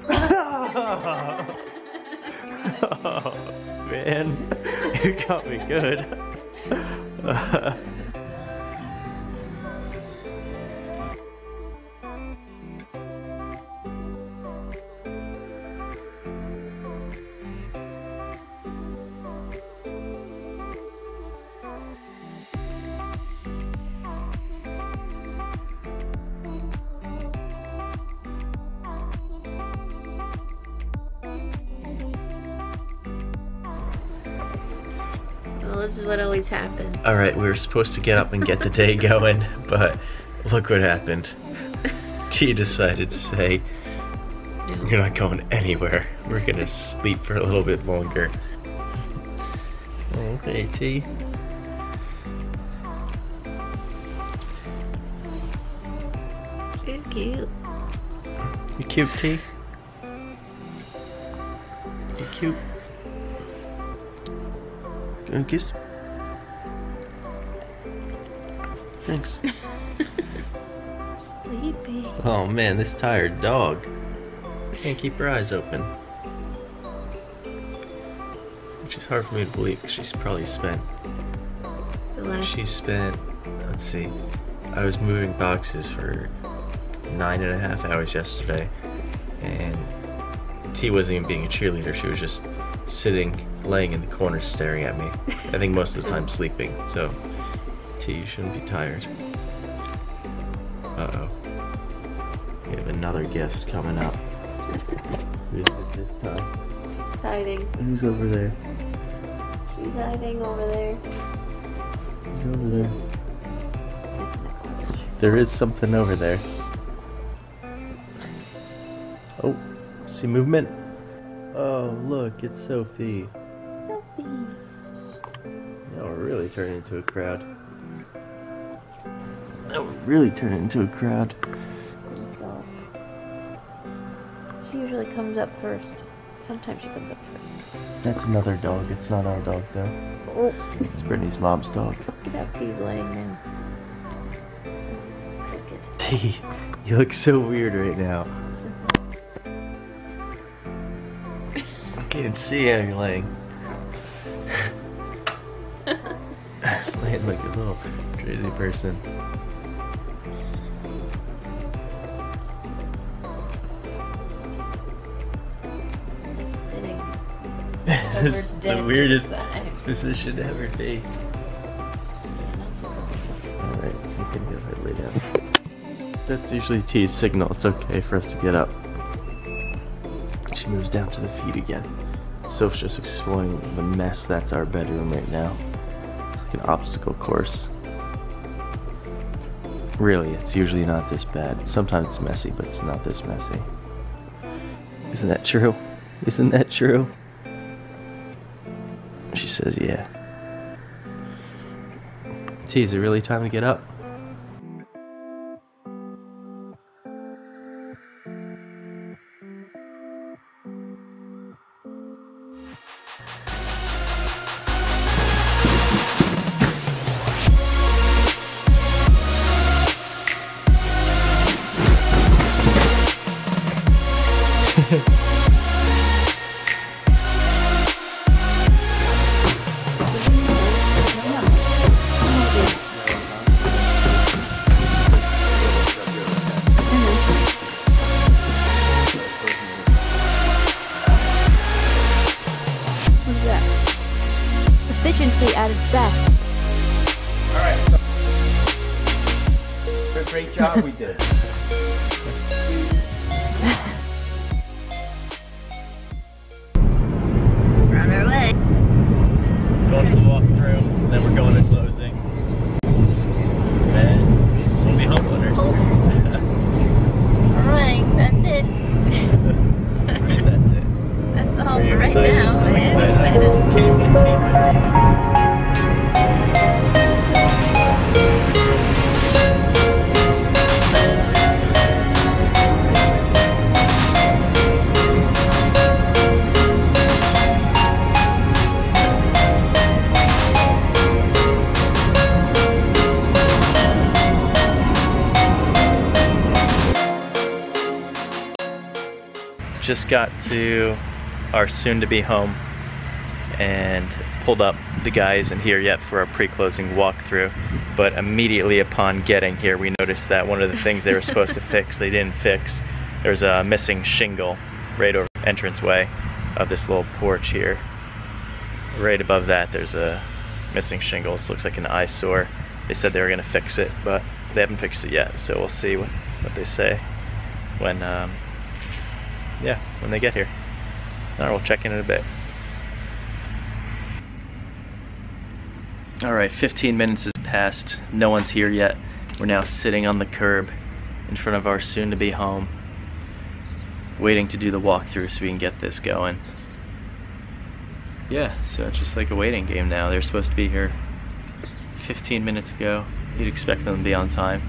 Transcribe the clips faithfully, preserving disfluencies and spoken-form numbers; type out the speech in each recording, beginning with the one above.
Oh, man, you got me good. Well, this is what always happens. Alright, we were supposed to get up and get the day going, but look what happened. T decided to say, "You're not going anywhere. We're gonna sleep for a little bit longer." Oh, hey, T. She's cute. You cute, T? You cute? Gonna kiss? Thanks. Sleepy. Oh man, this tired dog. Can't keep her eyes open. Which is hard for me to believe because she's probably spent. The last She spent, let's see, I was moving boxes for nine and a half hours yesterday, and T wasn't even being a cheerleader, she was just sitting, laying in the corner staring at me. I think most of the time sleeping, so T, you shouldn't be tired. Uh-oh. We have another guest coming up. Who is it this time? She's hiding. Who's over there? She's hiding over there. Who's over there? There is something over there. Oh, see movement? Oh, look, it's Sophie. Sophie. Now we're really turning into a crowd. Now we're really turning into a crowd. So, she usually comes up first. Sometimes she comes up first. That's another dog. It's not our dog, though. Oh, It's Brittany's mom's dog. look at how T's laying now. Crooked. T, you look so weird right now. I can't see how you're laying. Laying like a little crazy person. Sitting. This is the dead to weirdest the side. position ever be. Alright, you can go ahead and lay down. That's usually T's signal. It's okay for us to get up. She moves down to the feet again. Soph's just exploring the mess that's our bedroom right now. It's like an obstacle course. Really, it's usually not this bad. Sometimes it's messy, but it's not this messy. Isn't that true? Isn't that true? She says, yeah. T, is it really time to get up? What's that? Efficiency at its best. Alright. What a great job we did. We're on our way. Going to the walkthrough, then we're going to closing. And we'll be home owners. Alright, that's it. Right, that's it. That's all Are you for right excited? now. I'm I am excited. excited. Can't contain myself. just got to our soon-to-be home and pulled up. The guy isn't here yet for our pre-closing walkthrough, but immediately upon getting here we noticed that one of the things they were supposed to fix, they didn't fix. There's a missing shingle right over the entranceway of this little porch here. Right above that there's a missing shingle. This looks like an eyesore. They said they were going to fix it, but they haven't fixed it yet, so we'll see what, what they say when um, yeah, when they get here. Alright, we'll check in in a bit. Alright, fifteen minutes has passed. No one's here yet. We're now sitting on the curb in front of our soon-to-be home, waiting to do the walkthrough so we can get this going. Yeah, so it's just like a waiting game now. They're supposed to be here fifteen minutes ago. You'd expect them to be on time,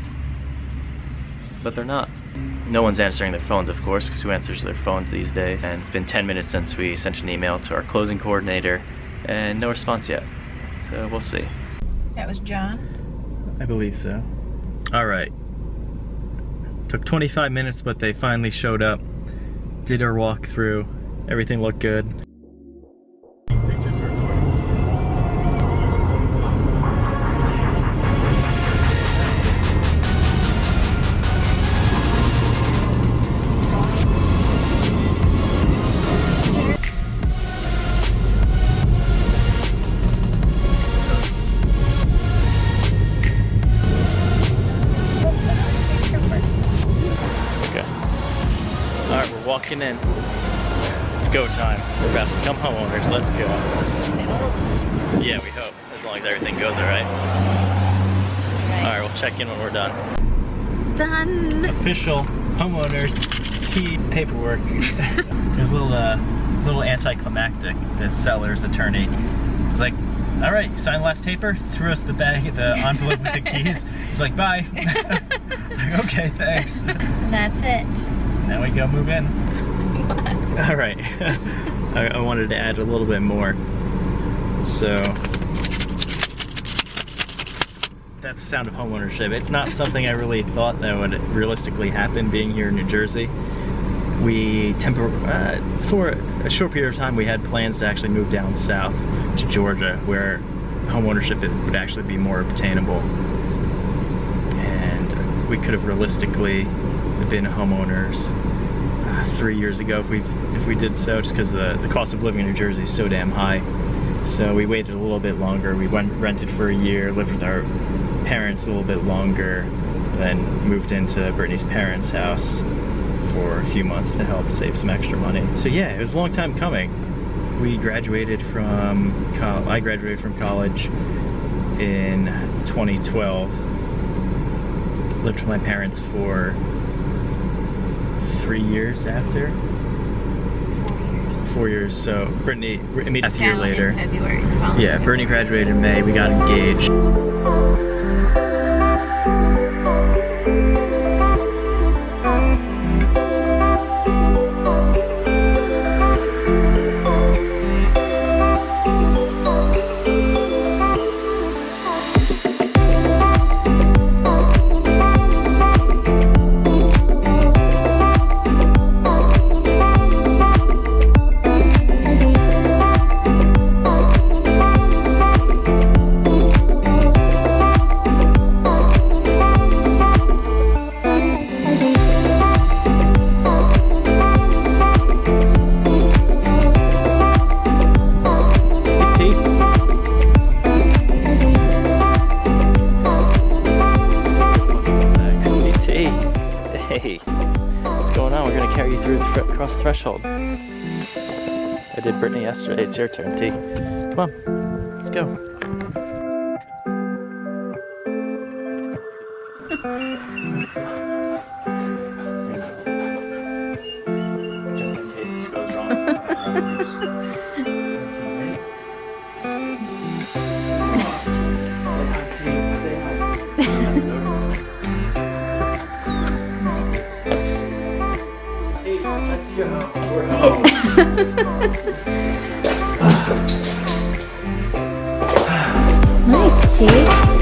but they're not. No one's answering their phones, of course, because who answers their phones these days? And it's been ten minutes since we sent an email to our closing coordinator, and no response yet. So we'll see. That was John? I believe so. Alright. Took twenty-five minutes, but they finally showed up. Did our walkthrough. Everything looked good. Walking in. It's go time. We're about to become homeowners. Let's go. Yeah, we hope. As long as everything goes alright. Right. Alright, we'll check in when we're done. Done! Official homeowners key paperwork. There's a little, uh, little anticlimactic. The seller's attorney. It's like, alright, you signed the last paper, threw us the bag, the envelope with the keys. It's like, bye. Like, okay, thanks. And that's it. Now we go move in. All right. I, I wanted to add a little bit more. So that's the sound of homeownership. It's not something I really thought that would realistically happen being here in New Jersey. We tempor uh, for a short period of time we had plans to actually move down south to Georgia, where homeownership would actually be more obtainable, and we could have realistically been homeowners uh, three years ago if we if we did so, just because the, the cost of living in New Jersey is so damn high. So we waited a little bit longer. We went rented for a year, lived with our parents a little bit longer, then moved into Brittany's parents' house for a few months to help save some extra money. So yeah, it was a long time coming. We graduated from college. I graduated from college in twenty twelve. Lived with my parents for three years after. Four years. Four years. So Brittany, immediately a year later. In February. Yeah, Brittany graduated in May. We got engaged. Hey, what's going on? We're gonna carry you through the across the threshold. I did Brittany yesterday. It's your turn, T. Come on, let's go. Just in case this goes wrong. We're home. Nice, T.